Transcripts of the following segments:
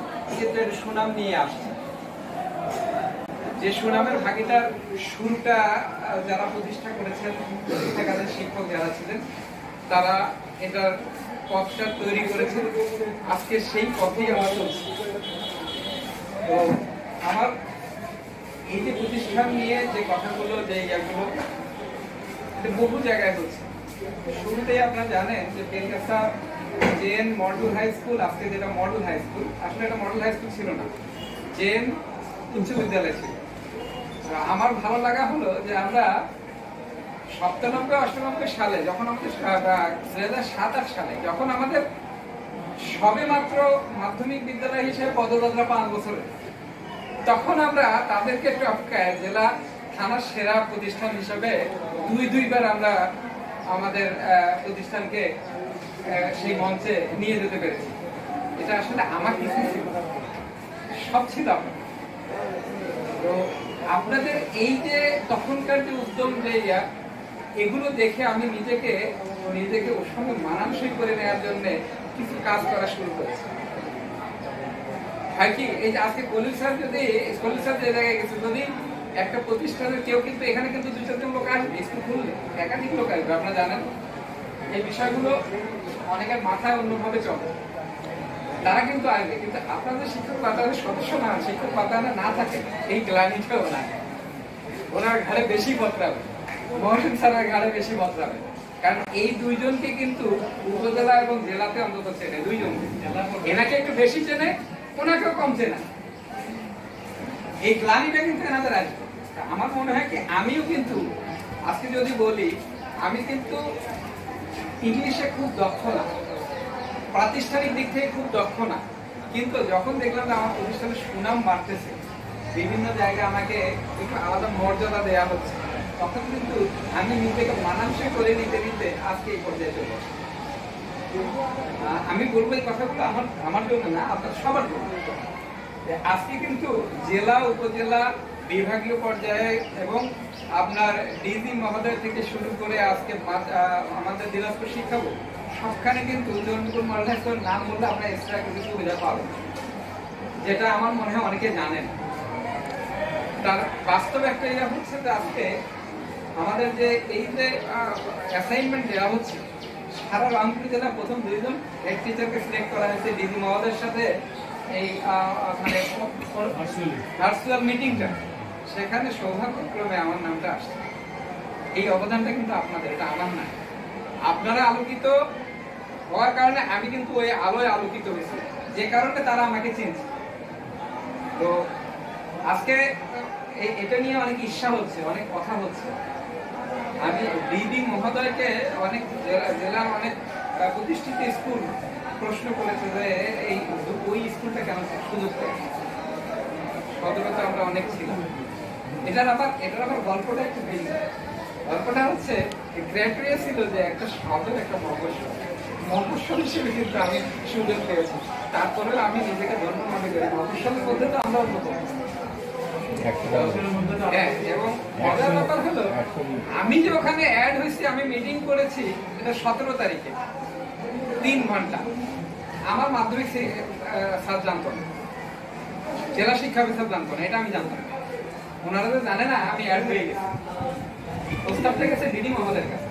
কিন্তু একটা সুনাম নিয়ে আসছে। যে সুনামের ভাগিদার শুরুটা যারা প্রতিষ্ঠা করেছেন, শিক্ষাগারের শিক্ষক যারা ছিলেন, তারা এটার পথটা তৈরি করেছেন। আজকে সেই পথেই আমরা চলছি। তো আমার এই যে প্রতিষ্ঠান নিয়ে যে কথাগুলো, যে ইয়াগুলো বহু জায়গায় হচ্ছে। শুরুতেই আপনারা জানেন যে Belgachha JN model high school, আজকে যেটা মডেল হাই স্কুল, আসলে এটা মডেল হাই স্কুল ছিল না, জেএন উচ্চ বিদ্যালয় ছিল। আমার ভালো লাগা হলো যে আমরা 97-98 সালে, যখন আমাদের 2007-08 সালে যখন আমাদের সবে মাত্র মাধ্যমিক বিদ্যালয় হিসেবে পদযাত্রা 5 বছরে, তখন আমরা তাদেরকে টপকায় জেলা থানার সেরা প্রতিষ্ঠান হিসেবে দুইবার আমরা আমাদের প্রতিষ্ঠানকে সেই মঞ্চে নিয়ে যেতে পেরেছি। এটা আসলে আমার কিছু ছিল, সব ছিল আপনার। তো আপনাদের এই যে তখনকার যে উদ্যম, যে এগুলো দেখে আমি নিজেকে ওর সঙ্গে মানানসই করে নেওয়ার জন্য কিছু কাজ করা শুরু করেছি। হয় কি, এই যে আজকে কলিল স্যার যে জায়গায় গেছে, যদি একটা প্রতিষ্ঠানের কেউ, কিন্তু এখানে কিন্তু 2-4 লোক আসবে, স্কুল খুললে একাধিক লোক আসবে, আপনারা জানেন। এই বিষয়গুলো অনেকের মাথায় অন্যভাবে চলে, তারা কিন্তু আসবে, কিন্তু আপনাদের শিক্ষক বাতায়নের সদস্য না, শিক্ষক বাতায়নে না থাকে, এই গ্লানিটাও না, ওনার ঘাড়ে বেশি বদলাবে, মহসিন স্যারের ঘাড়ে বেশি বদলাবে। কারণ এই দুইজনকে কিন্তু উপজেলা এবং জেলাতে অন্তত চেনে, দুইজনকে। এনাকে একটু বেশি চেনে, ওনাকেও কম চেনা। এই গ্লানিটা কিন্তু এনাদের আসবে। আমার মনে হয় কি, আমিও কিন্তু আজকে যদি বলি, আমি কিন্তু ইংলিশে খুব দক্ষ না, প্রাতিষ্ঠানিক দিক থেকে খুব দক্ষ না, কিন্তু যখন দেখলাম যে আমার প্রতিষ্ঠানের সুনাম বাড়তেছে, বিভিন্ন জায়গায় আমাকে একটু আলাদা মর্যাদা দেওয়া হচ্ছে, তখন কিন্তু আমি নিজেকে মানানসই করে নিতে আজকে এই পর্যায়ে চলে আসি। আমি বলবো এই কথাগুলো আমার জন্য না, আপনার সবার জন্য। আজকে কিন্তু জেলা, উপজেলা, বিভাগীয় পর্যায়ে এবং আপনার ডিজি মহোদয় থেকে শুরু করে আজকে আমাদের দিনাজপুর শিক্ষা বোর্ড, সবখানে কিন্তু জনপুর মডেল হাই স্কুলের নাম বললে আমরা এক্সট্রা কিছু সুবিধা পাবো, যেটা আমার মনে হয় অনেকে জানেন। তার বাস্তব একটা ইয়ে হচ্ছে যে আজকে আমাদের যে এই যে অ্যাসাইনমেন্ট দেওয়া হচ্ছে, সারা রংপুর জেলা প্রথম 2জন হেড টিচারকে সিলেক্ট করা হয়েছে ডিজি মহোদয়ের সাথে এই মানে ভার্চুয়াল মিটিংটা, সেখানে সৌভাগ্যক্রমে আমার নামটা আসছে। এই অবদানটা কিন্তু আপনাদের, এটা আমার না। আপনারা আলোকিত হওয়ার কারণে আমি কিন্তু ওই আলোয় আলোকিত হয়েছি, যে কারণে তারা আমাকে চিনছে। তো আজকে এটা নিয়ে অনেক ঈর্ষা হচ্ছে, অনেক কথা হচ্ছে। আমি ডিডি মহোদয়কে অনেক জেলার অনেক প্রতিষ্ঠিত স্কুল প্রশ্ন করেছে যে এই ওই স্কুলটা কেন সুযোগ পায়, সদরতে আমরা অনেক ছিলাম। এটার আবার গল্পটা একটু ভিন্ন। গল্পটা হচ্ছে ক্রাইটেরিয়া ছিল যে একটা সদর, একটা মফস্বল হিসেবে কিন্তু আমি সুযোগ পেয়েছি। তারপরেও আমি নিজেকে ধন্য মনে করি, মফস্বলের মধ্যে তো আমরা অন্যতম। এবং মজার ব্যাপার হলো, আমি যে ওখানে অ্যাড হয়েছি, আমি মিটিং করেছি এটা 17 তারিখে 3 ঘন্টা। আমার মাধ্যমিক স্যার জানতো না, জেলা শিক্ষা বিভাগ জানতো না, এটা আমি জানতাম না। ওনারা তো জানে না আমি অ্যাড হয়ে গেছি, প্রস্তাবটা গেছে ডিডি মহোদয়ের কাছে।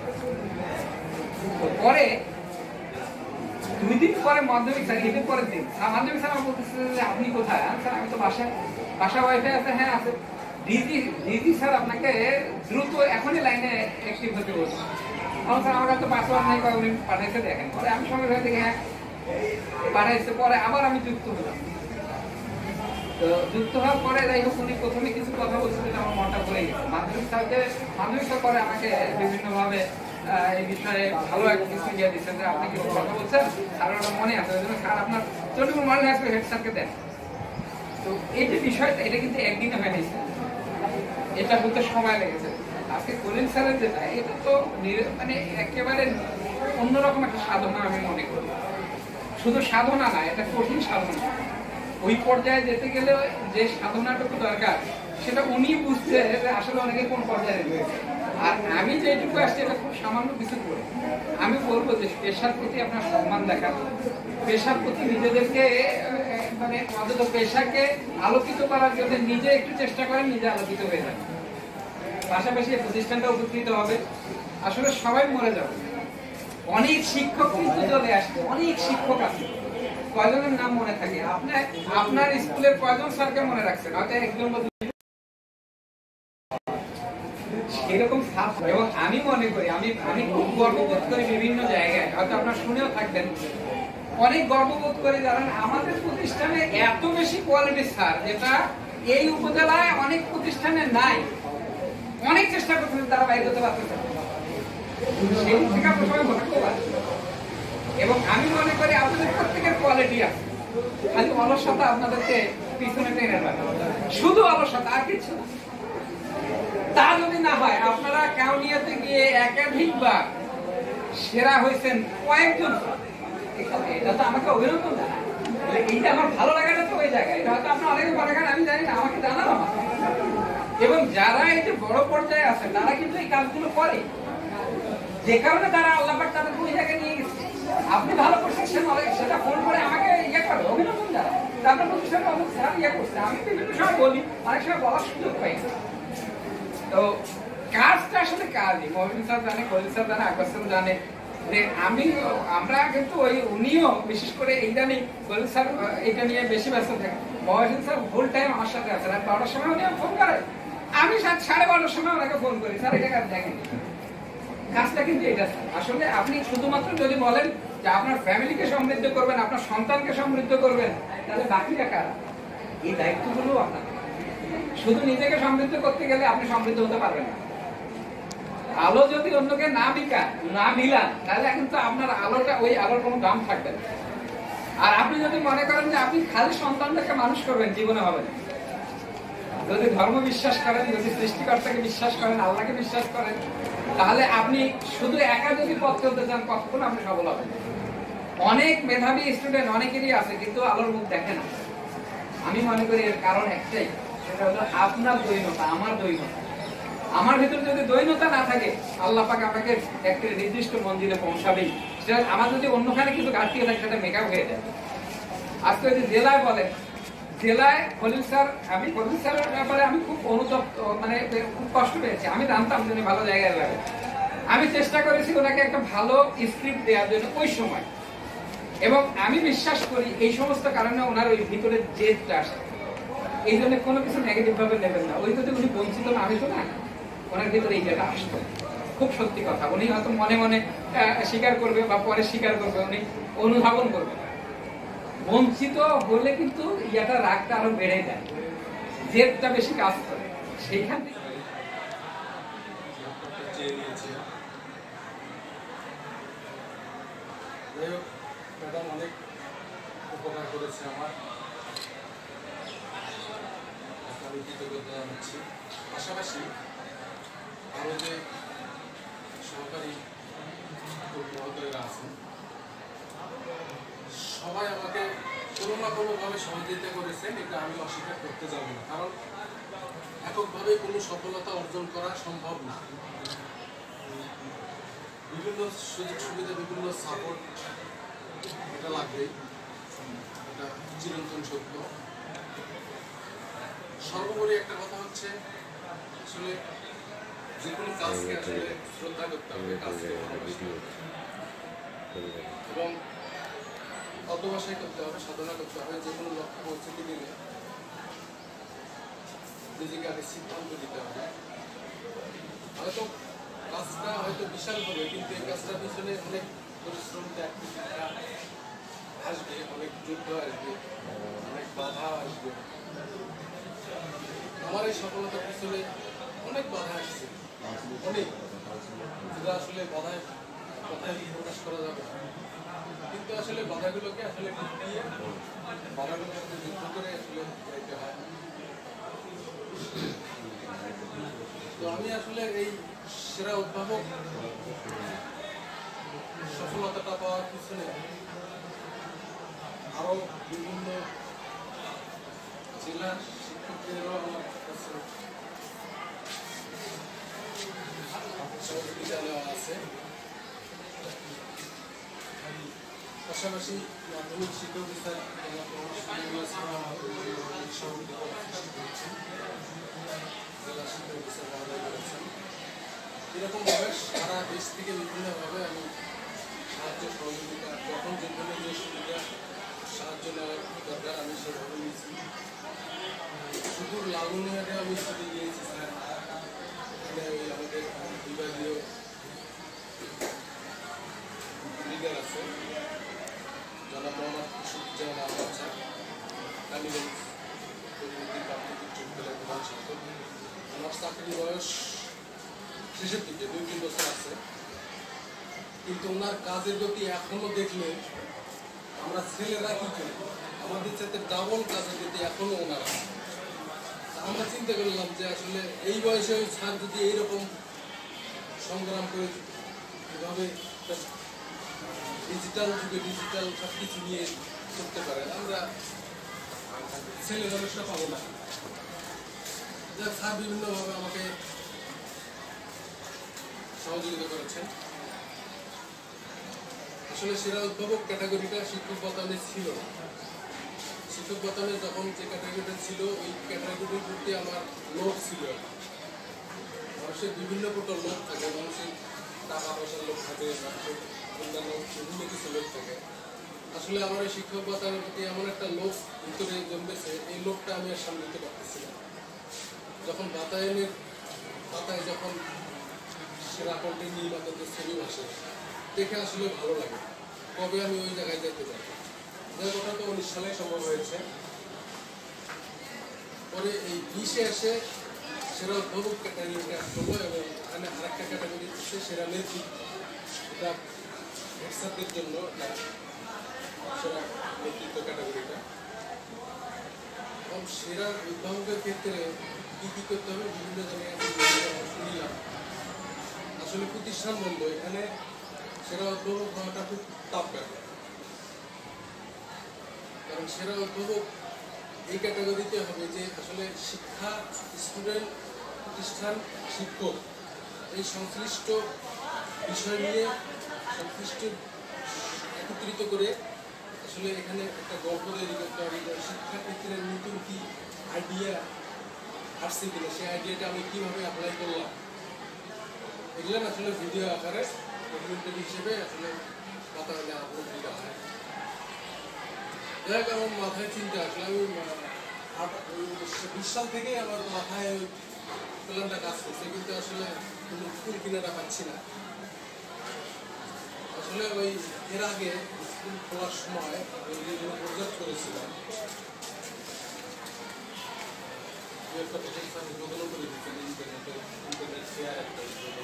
পরে 2 দিন পরে মাধ্যমিক স্যার, ঈদের পরের দিন মাধ্যমিক স্যার আমার বলতেছে যে আপনি কোথায়? স্যার আমি তো বাসা ওয়াইফাই আছে। হ্যাঁ আছে। ডিজি স্যার আপনাকে দ্রুত এখনই লাইনে অ্যাক্টিভ হতে বলছে। স্যার আমার কাছে পাসওয়ার্ড নাই, উনি পাঠাইছে, দেখেন। পরে আমি সঙ্গে সঙ্গে দেখে হ্যাঁ পাঠাইছে। পরে আবার আমি যুক্ত হলাম। তো যুক্ত হওয়ার পরে যাই হোক, উনি প্রথমে কিছু কথা বলছিলেন, আমার মনটা ভরে গেছে। মাধ্যমিক স্যার পরে আমাকে বিভিন্নভাবে এই বিষয়ে ভালো একটা কিছু ইয়ে দিচ্ছেন যে আপনি কিছু কথা বলছেন, আর ওটা মনে আছে, ওই জন্য স্যার আপনার Chandipur model high school head স্যারকে দেন। তো এই যে বিষয়টা, এটা কিন্তু একদিনে হয়ে গেছে, এটা হতে সময় লেগেছে। আজকে কলিল স্যারের যেটা, এটা তো মানে একেবারে অন্যরকম একটা সাধনা আমি মনে করি। শুধু সাধনা না, এটা কঠিন সাধনা। ওই পর্যায়ে যেতে গেলে যে সাধনাটুকু দরকার, সেটা উনি বুঝতে আসলে অনেকে কোন পর্যায়ে রয়েছে। আর আমি যেটুকু আসছি, এটা খুব সামান্য কিছু করে আমি বলবো যে পেশার প্রতি আপনার সম্মান দেখান, পেশার প্রতি নিজেদেরকে মানে অন্তত পেশাকে আলোকিত করার জন্য নিজে একটু চেষ্টা করেন, নিজে আলোকিত হয়ে যান। পাশাপাশি প্রতিষ্ঠানটা উপকৃত হবে। আসলে সবাই মরে যাবে। অনেক শিক্ষক কিন্তু চলে আসছে, অনেক শিক্ষক আছে, কয়জনের নাম মনে থাকে? আপনার স্কুলের কয়জন স্যারকে মনে রাখছেন? হয়তো একজন বা এরকম ছাত্র। এবং আমি মনে করি, আমি খুব গর্ববোধ করি বিভিন্ন জায়গায়, হয়তো আপনার শুনেও থাকবেন, অনেক গর্ববোধ করি কারণ আমাদের প্রতিষ্ঠানে এত বেশি কোয়ালিটি স্যার, যেটা এই উপজেলায় অনেক প্রতিষ্ঠানে নাই। অনেক চেষ্টা করতেছেন, তারা বাইরে হতে পারতেছেন। সেই থেকে আপনার সবাই ভাগ্যবান। এবং আমি মনে করি আপনাদের প্রত্যেকের কোয়ালিটি আছে, খালি অলসতা আপনাদেরকে পিছনে টেনে রাখে, শুধু অলসতা, আর কিছু না। তা যদি না হয়, আপনারা কাউনিয়াতে গিয়ে একাধিকবার সেরা হয়েছেন কয়েকজন, এটা তো আমাকে অভিনন্দন জানায়। এইটা আমার ভালো লাগাটা তো ওই জায়গায়, এটা হয়তো আপনার অনেকে মনে করেন আমি জানি না, আমাকে জানানো আমার। এবং যারা এই যে বড় পর্যায়ে আছে তারা কিন্তু এই কাজগুলো করে, যে কারণে তারা আল্লাহ পাক তাদের ওই জায়গায় নিয়ে গেছে। আপনি ভালো করছেন, সেটা ফোন করে আমাকে ইয়ে করে অভিনন্দন জানায়, তারপর প্রতিষ্ঠানে অনেক স্যার ইয়ে করছে। আমি বিভিন্ন সময় বলি, অনেক সময় বলার সুযোগ পাই। তো কাজটা আসলে কাজই, মহসিন স্যার জানে, খলিল স্যার জানে, আকবর স্যার জানে যে আমরা কিন্তু ওই উনিও বিশেষ করে ইদানিং খলিল স্যার এটা নিয়ে বেশি ব্যস্ত থাকে। মহসিন স্যার ফুল টাইম আমার সাথে আছে, রাত 12টার সময় উনি ফোন করে, আমি 12:30 সময় ওনাকে ফোন করি, স্যার এটা কাজ দেখেন। কাজটা কিন্তু এটা আসলে আপনি শুধুমাত্র যদি বলেন যে আপনার ফ্যামিলিকে সমৃদ্ধ করবেন, আপনার সন্তানকে সমৃদ্ধ করবেন, তাহলে বাকিটা কার? এই দায়িত্বগুলো আপনার। শুধু নিজেকে সমৃদ্ধ করতে গেলে আপনি সমৃদ্ধ হতে পারবেন না। আলো যদি অন্যকে না মিলান, তাহলে কিন্তু আপনার আলোটা, ওই আলোর কোনো দাম থাকবে না। আর আপনি যদি মনে করেন যে আপনি খালি সন্তানদেরকে মানুষ করবেন, জীবনে হবে না। যদি ধর্ম বিশ্বাস করেন, যদি সৃষ্টিকর্তাকে বিশ্বাস করেন, আল্লাহকে বিশ্বাস করেন, তাহলে আপনি শুধু একা যদি পথ চলতে চান, কখনো আপনি সফল হবেন। অনেক মেধাবী স্টুডেন্ট অনেকেরই আছে, কিন্তু আলোর মুখ দেখে না। আমি মনে করি এর কারণ একটাই, সেটা হলো আপনার দৈনতা, আমার দৈনতা। আমার ভিতরে যদি দৈনতা না থাকে, আল্লাহ পাক আমাকে একটা নির্দিষ্ট মঞ্জিলে পৌঁছাবেই। সেটা আমার যদি অন্যখানে কিন্তু ঘাটতি থাকে, সেটা মেকআপ হয়ে যায়। আজকে যদি জেলায় বলেন, জেলায় খলিল স্যার, আমি খলিল স্যারের ব্যাপারে আমি খুব অনুতপ্ত, মানে খুব কষ্ট পেয়েছি। আমি জানতাম যে ভালো জায়গায় লাগে, আমি চেষ্টা করেছি ওনাকে একটা ভালো স্ক্রিপ্ট দেওয়ার জন্য ওই সময়। এবং আমি বিশ্বাস করি এই সমস্ত কারণে ওনার ওই ভিতরে জেদটা আসে। এই জন্য কোনো কিছু নেগেটিভ ভাবে নেবেন না। ওই যদি উনি বঞ্চিত না হইতো না, ওনার ভিতরে এই জেদটা আসতো। খুব সত্যি কথা, উনি হয়তো মনে মনে স্বীকার করবে বা পরে স্বীকার করবে, উনি অনুধাবন করবে। বঞ্চিত হলে কিন্তু ইয়াটা রাগটা আরো বেড়ে যায়, জেদটা বেশি কাজ করে। সেইখান থেকে ম্যাডাম অনেক উপকার করেছে আমার, আমি কৃতজ্ঞতা জানাচ্ছি। পাশাপাশি আরও যে সহকারী মহোদয়রা আছেন, সবাই আমাকে কোনো না কোনোভাবে সহযোগিতা করেছেন, এটা আমি অস্বীকার করতে যাব না। কারণ এককভাবে কোনো সফলতা অর্জন করা সম্ভব না। বিভিন্ন সুযোগ সুবিধা, বিভিন্ন সাপোর্ট এটা লাগবেই, এটা চিরন্তন সত্য। সর্বোপরি একটা কথা হচ্ছে, আসলে যে কোনো কাজকে আসলে শ্রদ্ধা করতে হবে, কাজকে ভালোবাসতে হবে এবং অধ্যবসায় করতে হবে, সাধনা করতে হবে। যে কোনো লক্ষ্যে পৌঁছতে গেলে নিজেকে আগে সিদ্ধান্ত দিতে হবে। হয়তো কাজটা হয়তো বিশাল হবে, কিন্তু এই কাজটার পিছনে অনেক পরিশ্রম, ত্যাগ আসবে, অনেক যুদ্ধ আসবে, অনেক বাধা আসবে। আমার এই সফলতার পিছনে অনেক বাধা আসছে, অনেক, যেটা আসলে বাধায় কথায় প্রকাশ করা যাবে। কিন্তু আসলে বাধাগুলোকে আসলে দিয়ে বাধাগুলোর সাথে যুদ্ধ করে আসলে যাইতে হয়। তো আমি আসলে এই সেরা উদ্ভাবক সফলতাটা পাওয়ার পিছনে আরো বিভিন্ন জেলার শিক্ষকদেরও আমার কাছে সহযোগিতা নেওয়া আছে। পাশাপাশি মাধ্যমিক শিক্ষা অফিসার জেলা শিক্ষা অফিসার মহোদয় করেছেন। এরকমভাবে সারা দেশ থেকে বিভিন্নভাবে আমি সাহায্য সহযোগিতা যখন যেখানে যে সুবিধা সাহায্য নেওয়ার দরকার আমি সেভাবে নিয়েছি। শুধু লাগুনিয়াতে আমি ছুটি দিয়েছি স্যার, এখানে ওই আমাদের বিভাগীয় লিডার আছে জনাব মোহাম্মদ সুফিজান আহমদ স্যার, কালীগঞ্জ পরিণতির প্রাথমিক বিদ্যালয়ের প্রধান শিক্ষক। আমার চাকরি বয়স শেষের দিকে 2-3 বছর আছে, কিন্তু ওনার কাজের গতি এখনো দেখলে আমরা ছেলেরা কি করি, আমাদের সাথে ডাবল কাজের গতি এখনো ওনার আছে। আমরা চিন্তা করলাম যে আসলে এই বয়সে ওই স্যার যদি এইরকম সংগ্রাম করে এভাবে ডিজিটাল যুগে ডিজিটাল সব কিছু নিয়ে করতে পারেন, আমরা ছেলে মানুষরা পাবো না। যা স্যার বিভিন্নভাবে আমাকে সহযোগিতা করেছেন। আসলে সেরা উদ্ভাবক ক্যাটাগরিটা শিক্ষক বাতানে ছিল না। শিক্ষক বাতানে যখন যে ক্যাটাগরিটা ছিল ওই ক্যাটাগরির প্রতি আমার লোভ ছিল। মানুষের বিভিন্ন প্রকার লোভ থাকে, মানুষের টাকা পয়সার লোভ থাকে, মানুষের অন্যান্য বিভিন্ন কিছু লোভ থাকে। আসলে আমার এই শিক্ষক বাতানের প্রতি এমন একটা লোভ ভিতরে জন্মেছে, এই লোভটা আমি আর সামলাতে পারতেছি না। যখন বাতায় যখন সেরা কন্টেন্ট নিয়ে বাতাতে ছবি ভাসে দেখে আসলে ভালো লাগে, কবে আমি ওই জায়গায় যেতে চাই। যে কথা তো 19 সালে সম্ভব হয়েছে। পরে এই 20-এ এসে সেরা উদ্ভাবক ক্যাটাগরিটা হলো এবং এখানে আরেকটা ক্যাটাগরি হচ্ছে সেরা নেতৃত্ব। এটা হেডসারদের জন্য সেরা নেতৃত্ব ক্যাটাগরিটা। এবং সেরা উদ্ভাবকের ক্ষেত্রে কী কী করতে হবে বিভিন্ন জায়গায় শুনলাম। আসলে প্রতিষ্ঠান বন্ধ, এখানে সেরা উদ্ভাবক হওয়াটা খুব টাফ ব্যাপার। কারণ সেরা উদ্ভাবক এই ক্যাটাগরিতে হবে যে আসলে শিক্ষা, স্টুডেন্ট, প্রতিষ্ঠান, শিক্ষক এই সংশ্লিষ্ট বিষয় নিয়ে সংশ্লিষ্ট একত্রিত করে আসলে এখানে একটা গল্প তৈরি করতে হবে যে শিক্ষা ক্ষেত্রে নতুন কি আইডিয়া আসছে কিনা, সেই আইডিয়াটা আমি কীভাবে অ্যাপ্লাই করলাম, এগুলো আসলে ভিডিও আকারে ডকুমেন্টারি হিসেবে আসলে বাতায়নে আপলোড দিতে হয়। যাই হোক, আমার মাথায় চিন্তা আসলে আমি 20 সাল থেকে আমার মাথায় ওই প্ল্যানটা কাজ করছে, কিন্তু আসলে কোনো স্কুল কিনারা পাচ্ছি না। আসলে ওই এর আগে স্কুল খোলার সময় ওই যেগুলো প্রজেক্ট করেছিলাম উদ্বোধনও করে দিচ্ছেন ইন্টারনেট ফেয়ার একটা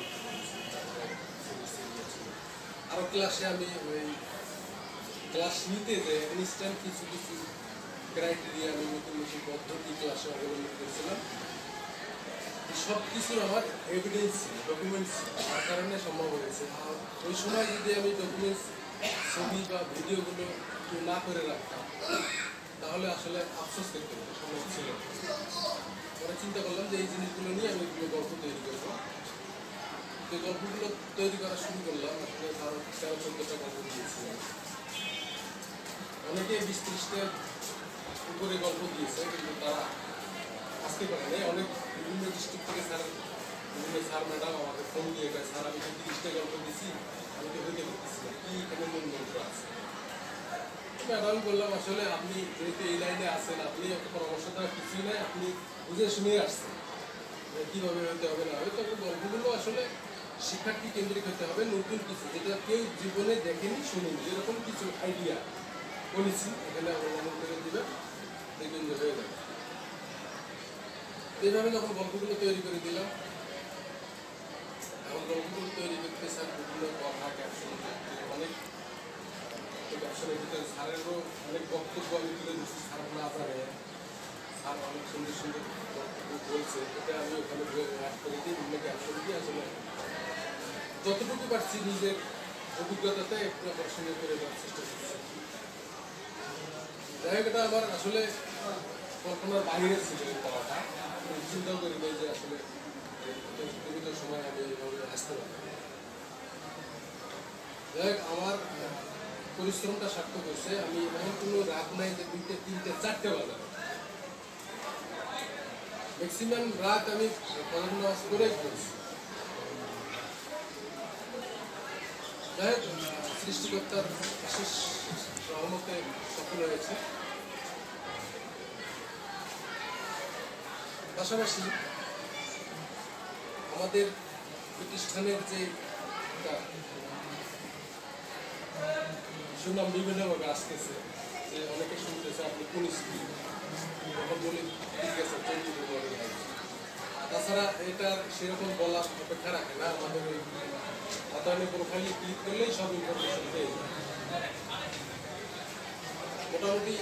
আরও ক্লাসে আমি ওই ক্লাস নিতে যে ইনস্ট্যান্ট কিছু কিছু ক্রাইটেরিয়া আমি নতুন নতুন পদ্ধতি ক্লাসে অবলম্বন করেছিলাম। সব কিছুর আমার এভিডেন্স ছিল, ডকুমেন্টস ছিল, তার কারণে সম্ভব হয়েছে। আর ওই সময় যদি আমি ডকুমেন্টস ছবি বা ভিডিওগুলো না করে রাখতাম তাহলে আসলে আফসোস করতে হতো, সম্ভব ছিল। পরে চিন্তা করলাম যে এই জিনিসগুলো নিয়ে আমি এগুলো গল্প তৈরি করবো। তো গল্পগুলো তৈরি করা শুরু করলাম। আসলে 13-14টা গল্প দিয়েছিলাম। অনেকে 20-30টার উপরে গল্প দিয়েছে, কিন্তু তারা আসতে পারে নাই। অনেক বিভিন্ন ডিস্ট্রিক্ট থেকে বিভিন্ন স্যার ম্যাডাম আমাকে ফোন দিয়ে গেছে, স্যার আমি তো 30টা গল্প দিয়েছি, আমি তো হইতে পারতেছি না, কি এখানে মূল মন্ত্র আছে। ম্যাডাম বললাম আসলে আপনি যেহেতু এই লাইনে আছেন, আপনি একটা পরামর্শ দেওয়ার কিছুই নাই, আপনি বুঝে শুনে আসছেন কীভাবে হতে হবে না হবে। তবে গল্পগুলো আসলে শিক্ষার্থী কেন্দ্রিক হতে হবে, নতুন কিছু যেটা কেউ জীবনে দেখেনি শুনেনি, এরকম কিছু আইডিয়া বলেছি এখানে অবলম্বন করে দিবেন, দেখবেন যে হয়ে যাবে। এইভাবে যখন গল্পগুলো তৈরি করে দিলাম, এখন গল্পগুলো তৈরি করতে স্যার বিভিন্ন কথা ক্যাপশন অনেক ক্যাপশনের ভিতরে স্যারেরও অনেক বক্তব্য আমি তুলে দিচ্ছি। স্যার না পারে, স্যার অনেক সুন্দর সুন্দর বক্তব্য বলছে, এটা আমি ওখানে অ্যাড করে দিই, বিভিন্ন ক্যাপশন দিয়ে আসলে যতটুকু পারছি নিজের অভিজ্ঞতাতে একটু আকর্ষণীয় করে দেওয়ার চেষ্টা করছি। যাই হোক, এটা আমার আসলে কল্পনার বাইরে ছিল এই পড়াটা, চিন্তাও করি নাই যে আসলে বিভিন্ন সময় আমি এইভাবে আসতে পারি। যাই হোক, আমার পরিশ্রমটা সার্থক হয়েছে। আমি এমন কোনো রাত নাই যে 2টে 3টে 4টে বাজে, ম্যাক্সিমাম রাত আমি ফজর নামাজ করেই করেছি। যাই হোক, সৃষ্টিকর্তার বিশেষ রহমতে সফল হয়েছে। পাশাপাশি আমাদের প্রতিষ্ঠানের যে সুনাম বিভিন্নভাবে আসতেছে, যে অনেকে শুনতেছে আপনি কোন স্কুল, তখন বলি ঠিক আছে চন্দ্রপুর বলে। তাছাড়া এটার সেরকম বলার অপেক্ষা রাখে না, আমাদের ওই বাতায়নের প্রোফাইলে ক্লিক করলেই সব ইনফরমেশন পেয়ে যায়। মোটামুটি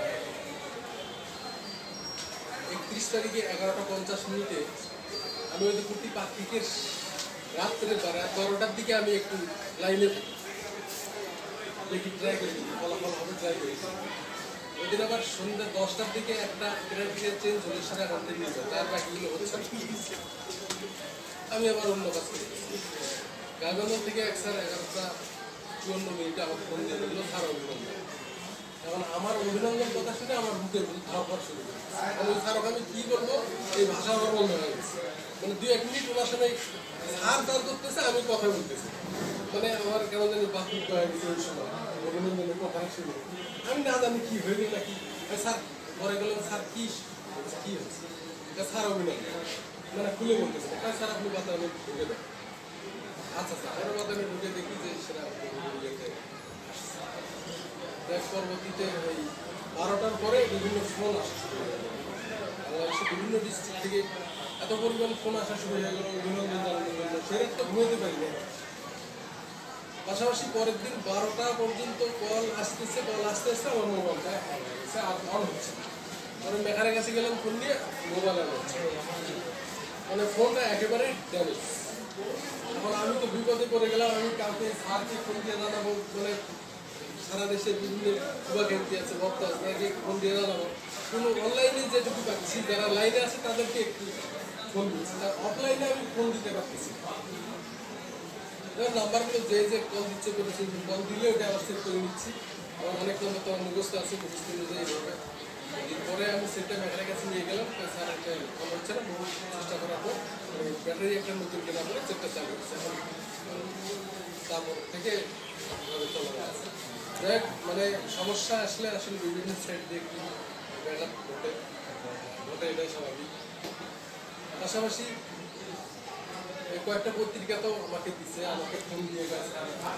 31 তারিখে 11টা 50 আমি ওই দুপুরটি পাত্রিকের রাত্রে 12টার দিকে আমি একটু লাইনে দেখি, ট্রাই করি, ফলাফল হবে ট্রাই করি। ওই দিন আবার সন্ধ্যা 10টার দিকে একটা ক্রেডিটের চেঞ্জ হলে সারা কন্টিনিউ যায়, তার বাকিগুলো হচ্ছে। আমি আবার অন্য কাজ করি। গাইবান্ধা থেকে এক স্যার 11টা 54 আমাকে ফোন দিয়ে দিল, স্যার অভিনন্দন। এখন আমার অভিনন্দন কথা শুনে আমার বুকে ধরপড় শুরু করে। ওই স্যারকে আমি কি বলবো, এই ভাষা আমার বন্ধ হয়ে গেছে। মানে 2-1 মিনিট ওনার সঙ্গে স্যার দাঁড় করতেছে, আমি কথা বলতেছি। মানে আমার কেমন জানি বাথরুম হয়ে গেছে ওই সময় অভিনন্দনের কথা শুনে। আমি না জানি কি হয়ে গেল নাকি। স্যার পরে গেলাম, স্যার কি হয়েছে? স্যার অভিনন্দন মানে খুলে বলতেছে, স্যার আপনি বাতায়নে ঢুকে দেন। আচ্ছা স্যার, ওরা বাতায়নে ঢুকে দেখি যে সেটা পরবর্তীতে ওই 12টার পরে বিভিন্ন ফোন আসা শুরু হয়ে গেল। বাংলাদেশের বিভিন্ন ডিস্ট্রিক্ট থেকে এত পরিমাণ ফোন আসা শুরু হয়ে গেল অভিনন্দন জানানোর জন্য, সেটা তো ঘুমাতে পারি না। পাশাপাশি পরের দিন 12টা পর্যন্ত কল আসতে আসতে আমার মোবাইলটা আর অন হচ্ছে। পরে মেকারের কাছে গেলাম, ফোন নিয়ে মোবাইল অন হচ্ছে, মানে ফোনটা একেবারে ড্যামেজ। এখন আমি তো বিপদে পড়ে গেলাম। আমি কাউকে স্যারকে ফোন দিয়ে জানাবো, মানে সারা দেশে বিভিন্ন শুভাকাঙ্ক্ষী আছে, ভক্ত আছে, তাদেরকে ফোন দিয়ে জানাবো। কোনো অনলাইনে যেটুকু পাচ্ছি, যারা লাইনে আছে তাদেরকে একটু ফোন দিচ্ছি, আর অফলাইনে আমি ফোন দিতে পারতেছি। নাম্বারগুলো যে কল দিচ্ছে করেছি, কল দিলে ওটা আবার সেট করে নিচ্ছি। আমার অনেক নম্বর তো মুখস্থ আছে, মুখস্থ অনুযায়ী এইভাবে। এরপরে আমি সেটটা ব্যাটারির কাছে নিয়ে গেলাম, স্যার একটা ফোন হচ্ছে না, বহু চেষ্টা করার পর ব্যাটারি একটা নতুন কেনা পরে সেটটা চালু হচ্ছে। এখন তারপর থেকে চলা আছে। যাই হোক, মানে সমস্যা আসলে বিভিন্ন সাইড দিয়ে একটু ব্যাঘাত ঘটে, এটাই স্বাভাবিক। পাশাপাশি কয়েকটা পত্রিকা তো আমাকে দিচ্ছে, আমাকে ফোন দিয়ে গেছে,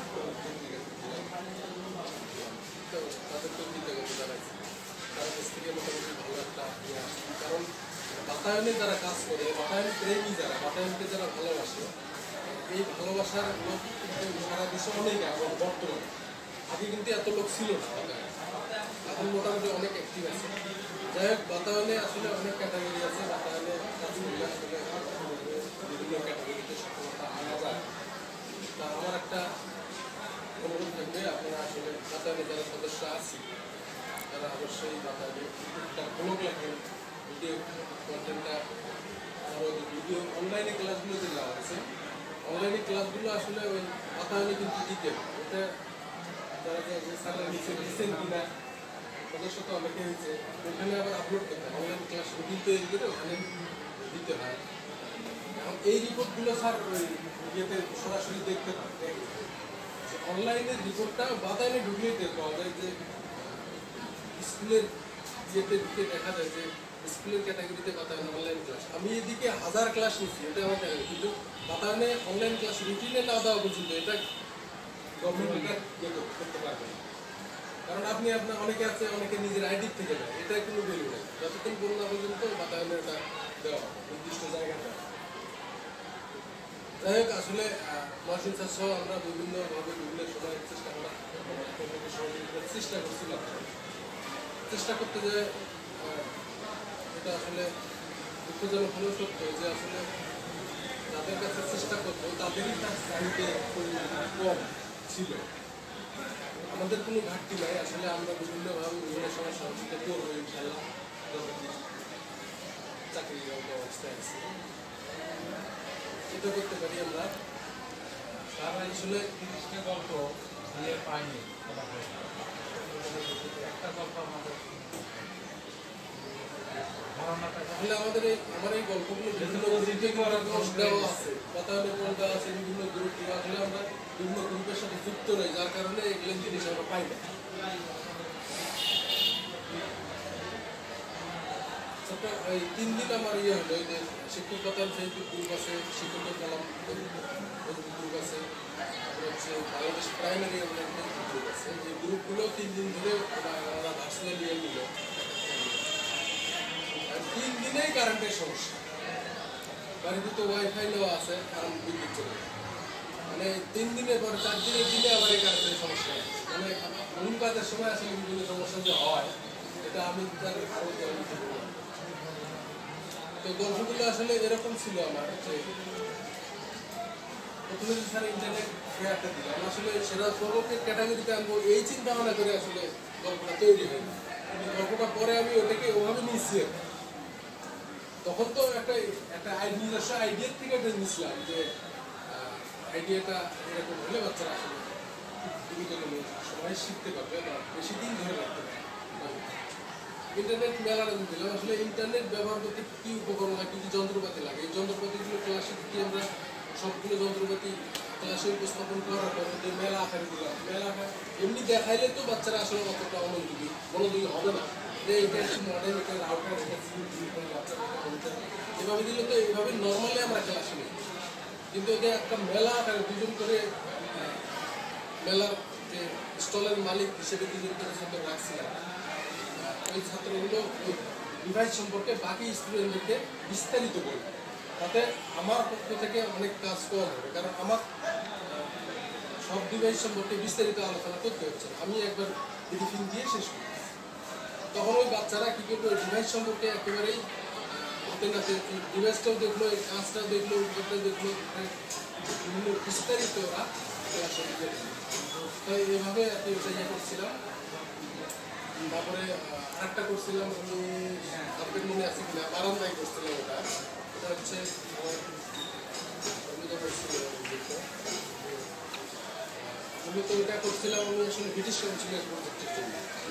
তো তাদেরকেও কৃতজ্ঞতা জানাইছি। তার কাছ থেকে মোটামুটি ভালো একটা ইয়ে আসছে। কারণ বাতায়নে যারা কাজ করে, বাতায়ন প্রেমী যারা, বাতায়নকে যারা ভালোবাসে, এই ভালোবাসার লোক কিন্তু সারা দেশে অনেক এখন বর্তমানে। আগে কিন্তু এত লোক ছিল না বাতায়নে, এখন মোটামুটি অনেক অ্যাক্টিভ আছে। যাই হোক, বাতায়নে আসলে অনেক ক্যাটাগরি আছে। বাতায়নে কাজ করলে আসলে বিভিন্ন ক্যাটাগরিতে সফলতা আনা যায়। তা আমার একটা অনুরোধ থাকবে, আপনারা আসলে বাতায়নে যারা সদস্য আছি তারা অবশ্যই বাতায়নে ব্লগ লেখেন, ভিডিও কন্টেন্টটা, ভিডিও অনলাইনে ক্লাসগুলো যে দেওয়া হয়েছে, অনলাইনে ক্লাসগুলো আসলে ওই বাতায়নে কিন্তু দিতে ওটা যারা স্যাররা নিচে দিচ্ছেন কিনা সদস্য তো অনেকে হয়েছে, ওখানে আবার আপলোড করতে হয়। অনলাইন ক্লাস রুটিন তৈরি করে ওখানে দিতে হয়। এখন এই রিপোর্টগুলো স্যার ওই ইয়েতে সরাসরি দেখতে পায়। অনলাইনের রিপোর্টটা বাতায়নে ঢুকলেই পাওয়া যায় যে স্কুলের ইয়েতে ঢুকে দেখা যায় যে স্কুলের ক্যাটাগরিতে বাতায়নে অনলাইন ক্লাস। আমি এদিকে 1000 ক্লাস নিচ্ছি, এটা আমার ক্যাটাগরি, কিন্তু বাতায়নে অনলাইন ক্লাস রুটিনে না দেওয়া পর্যন্ত এটা গভর্নমেন্ট এটা ইয়ে করতে পারবে না। কারণ আপনি আপনার অনেকে আছে, অনেকে নিজের আইডি থেকে দেয়, এটা কোনো ভ্যালু নেই যতক্ষণ করোনা পর্যন্ত বাতায়নে এটা দেওয়া নির্দিষ্ট জায়গাটা। যাই হোক, আসলে মহসিন স্যার সহ আমরা বিভিন্নভাবে বিভিন্ন সময় চেষ্টা করছিলাম। চেষ্টা করতে যে এটা আসলে দুঃখজনক হলেও সত্য যে আসলে যাদের কাছে চেষ্টা করতো তাদেরই তার চাহিদা কম ছিল। আমাদের কোনো ঘাটতি নাই, আসলে আমরা বিভিন্নভাবে বিভিন্ন সময় সহযোগিতা করবো ইনশাল্লাহ। চাকরি অবস্থায় আছে এটা করতে পারি আমরা। তারা আসলে 30টা গল্প ইয়ে পাইনি একটা গল্প আমাদের আসলে আমার এই গল্পগুলো বিভিন্ন দেওয়া আছে, বাতায়নের পর দেওয়া আছে, বিভিন্ন গ্রুপ আসলে আমরা বিভিন্ন গ্রুপের সাথে যুক্ত রই, যার কারণে এগুলো জিনিস আমরা পাই না। এই 3 দিন আমার ইয়ে হলো, এই যে শিক্ষকতার ফেসবুক গ্রুপ আছে, শিক্ষকের কলাম ফেসবুক গ্রুপ আছে, হচ্ছে বাংলাদেশ প্রাইমারি ফেসবুক গ্রুপ আছে। এই গ্রুপগুলো 3 দিন ধরে ওরা ভার্চুয়ালি ইয়ে নিল। 3 দিনেই কারেন্টের সমস্যা, বাড়িতে তো ওয়াইফাই নেওয়া আছে, কারণ বিদ্যুৎ চলে, মানে 3 দিনের পরে 4 দিনের দিনে আবার এই কারেন্টের সমস্যা, মানে ঘুম কাজের সময় আসলে বিভিন্ন সমস্যা যে হয় এটা আমি তার আরো তো গল্পগুলো আসলে এরকম ছিল আমার যে প্রথমে স্যার ইন্টারনেট ফেয়ারটা দিল, আমি আসলে সেটা প্রবকে ক্যাটাগরিতে আনবো এই চিন্তা ভাবনা করে আসলে গল্পটা তৈরি হয়নি, কিন্তু গল্পটা পরে আমি ওটাকে ওভাবে নিচ্ছি। তখন তো একটা নিজস্ব আইডিয়ার থেকে এটা নিয়েছিলাম যে আইডিয়াটা এরকম হলে বাচ্চারা আসলে সবাই শিখতে পারবে বা বেশি দিন ধরে রাখতে পারবে। ইন্টারনেট মেলার দিলাম, আসলে ইন্টারনেট ব্যবহার করতে কী উপকরণ লাগে, কী কী যন্ত্রপাতি লাগে, এই যন্ত্রপাতিগুলো ক্লাসে কি আমরা সবগুলো যন্ত্রপাতি ক্লাসে উপস্থাপন করার পর যে মেলা আকারে দিলাম, মেলা আকার এমনি দেখাইলে তো বাচ্চারা আসলে অতটা মনোযোগী হবে না, যে এটা একটু মডেল, এটা রাউটার, এভাবে দিলে তো এইভাবে নর্মালি আমরা ক্লাসে নিই, কিন্তু এটা একটা মেলা আকারে দুজন করে মেলার যে স্টলের মালিক হিসেবে দুজন করে ছাত্র রাখছিলাম। ওই ছাত্রগুলো ওই ডিভাইস সম্পর্কে বাকি স্টুডেন্টদেরকে বিস্তারিত বলবে, তাতে আমার পক্ষ থেকে অনেক কাজ করা হবে, কারণ আমার সব ডিভাইস সম্পর্কে বিস্তারিত আলোচনা করতে হচ্ছে, আমি একবার ব্রিফিং দিয়ে শেষ করি। তখন ওই বাচ্চারা কী করবে, ওই ডিভাইস সম্পর্কে একেবারেই হাতে নাতে ডিভাইসটাও দেখলো, এই কাজটাও দেখলো, উপরটাও দেখলো, বিভিন্ন বিস্তারিত ওরা তাই এভাবে এত ইয়ে করছিলাম। তারপরে আরেকটা করছিলাম আমি, আপনার মনে আছে কিনা, বারান্দায় করছিলাম, ওটা হচ্ছে আমি তো ওটা করছিলাম আমি আসলে ব্রিটিশ কাউন্সিলের প্রজেক্টের জন্য,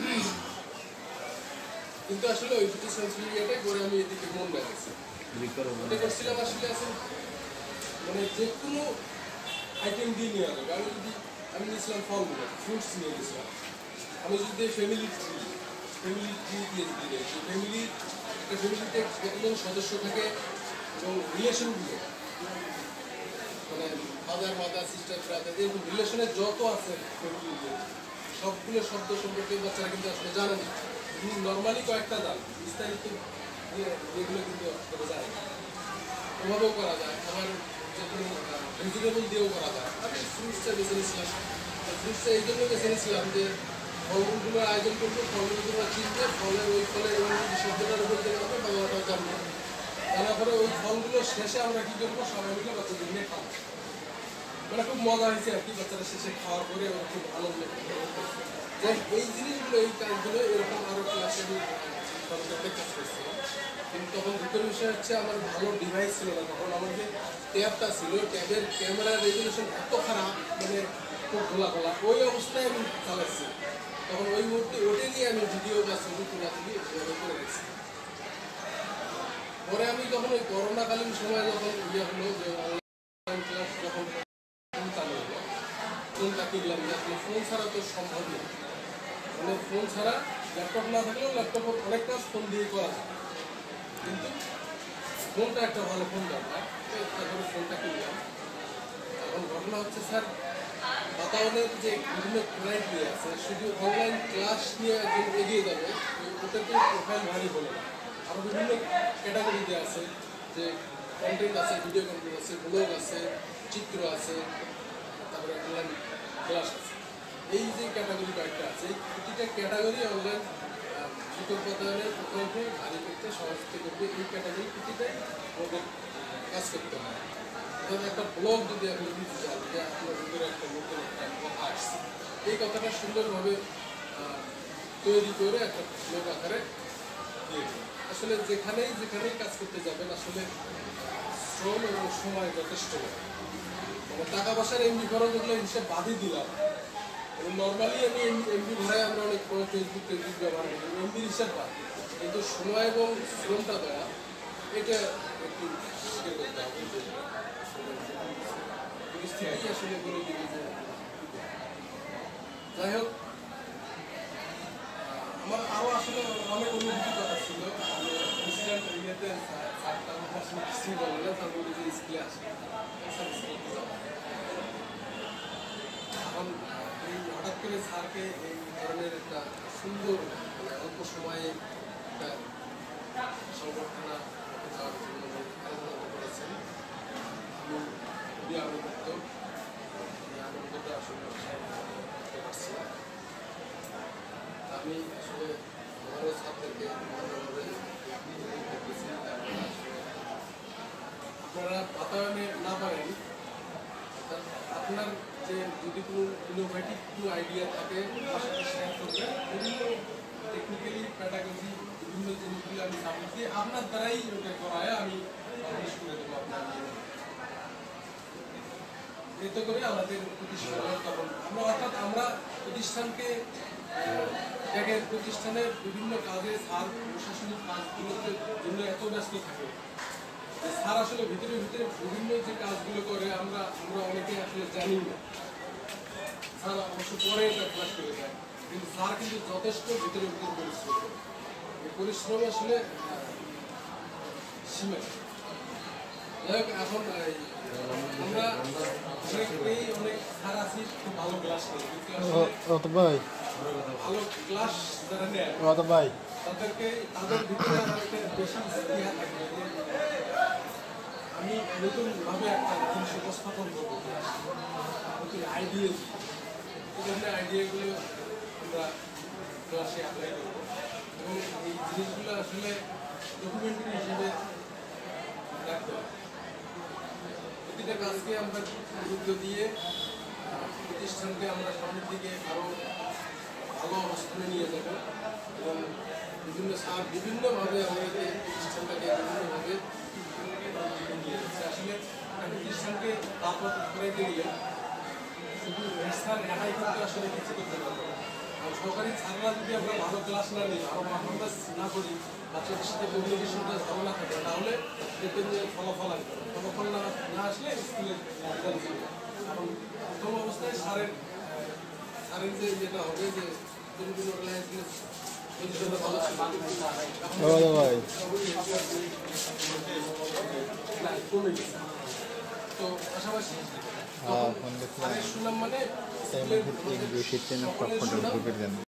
কিন্তু আসলে ওই ব্রিটিশ কাউন্সিলিয়াটা করে আমি এদিকে মন লাগাইছি। ওটা করছিলাম আসলে মানে যে কোনো আইটেম দিয়ে নিয়ে যাবে, আমি নিয়েছিলাম ফলগুলো, ফ্রুটস নিয়ে গেছিলাম, আমি যদি ফ্যামিলি ট্রি দিয়ে দিই, একটা ফ্যামিলিতে কতজন সদস্য থাকে এবং রিলেশনগুলো, মানে ফাদার মাদার সিস্টার ব্রাদার এরকম রিলেশনের যত আছে ফ্যামিলিতে সবগুলো শব্দ সম্পর্কে বাচ্চারা কিন্তু আসলে জানে না, নর্মালি কয়েকটা জান, বিস্তারিত এগুলো কিন্তু আসলে যায় না। ওভাবেও করা যায়, আবার যখন ভেজিটেবল দিয়েও করা যায়। আমি ফ্রুটসটা বেছে নিয়েছিলাম, ফ্রুটসটা এই জন্য বেছে নিয়েছিলাম যে ফলমূলগুলোর আয়োজন করবো, ফলমূলগুলো চিনবে, ফলের ওই ফলের শব্দটার উপর থেকে হবে, বাংলাটাও জানবো, জানার পরে ওই ফলগুলো শেষে আমরা কী করবো, সবাই মিলে বাচ্চাদের নিয়ে খাবো, মানে খুব মজা হয়েছে আর কি, বাচ্চারা শেষে খাওয়ার পরে ওরা খুব আনন্দ যে এই জিনিসগুলো, এই কাজগুলো এরকম আরও ক্লাসে আমি কাজ করছিলাম। কিন্তু তখন দুটোর বিষয় হচ্ছে আমার ভালো ডিভাইস ছিল না, তখন আমার যে ট্যাবটা ছিল, ট্যাবের ক্যামেরার রেজুলেশন এত খারাপ, মানে খুব খোলা খোলা, ওই অবস্থায় আমি চালাচ্ছি, তখন ওই মুহূর্তে ওটে নিয়ে আমি ভিডিও বা ছবি তুলি করে রাখছি। পরে আমি যখন ওই করোনাকালীন সময় যখন ইয়ে হলো যে অনলাইন ক্লাস যখন ফোন চালু হলো, ফোনটা কিনলাম যে আসলে ফোন ছাড়া তো সম্ভব না, মানে ফোন ছাড়া ল্যাপটপ না থাকলেও ল্যাপটপের অনেক কাজ ফোন দিয়ে করা যায়, কিন্তু ফোনটা একটা ভালো ফোন দরকার, তারপরে ফোনটা কিনলাম। এখন ঘটনা হচ্ছে স্যার, বাতায়নের যে বিভিন্ন ক্রাইটেরিয়া আছে, শুধু অনলাইন ক্লাস নিয়ে একজন এগিয়ে যাবে ওটাতে প্রোফাইল ভারী হলো না, আরও বিভিন্ন ক্যাটাগরি দেওয়া আছে, যে কন্টেন্ট আছে, ভিডিও কন্টেন্ট আছে, ব্লগ আছে, চিত্র আছে, তারপরে অনলাইন ক্লাস আছে, এই যে ক্যাটাগরি কয়েকটা আছে, এই প্রতিটা ক্যাটাগরি অনলাইন শিক্ষক বাতায়নের প্রকল্পে ভারী করতে সহযোগিতা করবে, এই ক্যাটাগরি প্রতিটাই আমাদের কাজ করতে হয়। ধরুন একটা ব্লগ যদি আপনি দিতে চান যে আপনার ভিতরে একটা নতুন একটা কথা আসছে, এই কথাটা সুন্দরভাবে তৈরি করে একটা ব্লগ আকারে দিয়ে দেবেন। আসলে যেখানেই কাজ করতে যাবেন আসলে শ্রম এবং সময় যথেষ্ট, মানে টাকা পয়সার এমনি খরচ ওগুলো হিসেব বাদই দিলাম, নর্মালি আমি এমবি ভাড়ায় আমরা অনেক ফেসবুক ব্যবহার করি, এমবির হিসাব পাই, কিন্তু সময় এবং শ্রমটা দেওয়া এটা একটু স্বীকার করতে হবে যে পরিস্থিতি আসলে বলে দিবি যে। যাই হোক, আমার আরও আসলে অনেক অনুভূতি কথা ছিল। আমি ইনস্ট্যান্ট ইয়েতে স্যারটা আমার কাছে কিছুই বলে না, স্যার বলে যে স্কুলে আসে, এখন এই হঠাৎ করে স্যারকে এই ধরনের একটা সুন্দর অল্প সময়ে একটা সংবর্ধনা যাওয়ার জন্য আলোচনা করেছেন। আমি খুবই আনন্দিত, এই আনন্দটা আসলে করতে পারছি না। আমি আসলে আমারও ছাত্রদেরকে ভালোভাবে দেখতেছি, আপনারা বাতায়নে না পারেন, আপনার যে যদি কোনো ইনোভেটিভ কোনো আইডিয়া থাকে তার সাথে শেয়ার করবেন। বিভিন্ন টেকনিক্যালি প্যাডাগজি বিভিন্ন জিনিসগুলো আমি সাবমিট দিয়ে আপনার দ্বারাই ওটা করায় আমি পাবলিশ করে দেবো আপনার নিয়ে। এতে করে আমাদের প্রতিষ্ঠানের তখন আমরা অর্থাৎ আমরা প্রতিষ্ঠানকে দেখেন প্রতিষ্ঠানের বিভিন্ন কাজে স্যার প্রশাসনিক কাজগুলোতে জন্য এত ব্যস্ত থাকে, স্যার আসলে ভিতরে ভিতরে বিভিন্ন যে কাজগুলো করে আমরা অনেকে আসলে জানি না। স্যার অবশ্য পরে এটা ক্লাস করে দেয়, কিন্তু স্যার কিন্তু যথেষ্ট ভিতরে ভিতরে পরিশ্রম করে। এই পরিশ্রম আসলে সীমা। যাই হোক, এখন আমরা অনেক স্যার আছি খুব ভালো ক্লাস করে, কিন্তু ভালো ক্লাস যারা নেয় তাদেরকে তাদের ভিতরে আমাদের বেশি ইতিহাস থাকবে। আমি নতুনভাবে একটা জিনিস উপস্থাপন করবো, নতুন আইডিয়া, এই ধরনের আইডিয়াগুলো আমরা ক্লাসে অ্যাপ্লাই করবো এবং এই জিনিসগুলো আসলে ডকুমেন্টারি হিসেবে রাখতে হবে। প্রতিটা কাজকে আমরা গুরুত্ব দিয়ে প্রতিষ্ঠানকে আমরা সামনের দিকে আরও ভালো অবস্থানে নিয়ে যাব এবং বিভিন্নভাবে আমাদের প্রতিষ্ঠানটাকে বিভিন্নভাবে নিয়ে যাচ্ছে। আসলে প্রতিষ্ঠানকে তারপর করে গেলে শুধু স্যার একাই কিন্তু আসলে কিছু করতে পারবো না। আর সরকারি ছাত্ররা যদি আমরা ভালো ক্লাস না নিই, আরও পারফরমেন্স না করি, বাচ্চাদের সাথে কমিউনিকেশনটা ভালো না থাকে, তাহলে দেখবেন যে ফলাফল আসবে। ফলাফল না আসলে স্কুলের রেজাল্ট হবে। কারণ প্রথম অবস্থায় স্যারের যে যেটা হবে যে বিভিন্ন অর্গানাইজেশন ভালো কমে গেছে। তো পাশাপাশি সুনাম মানে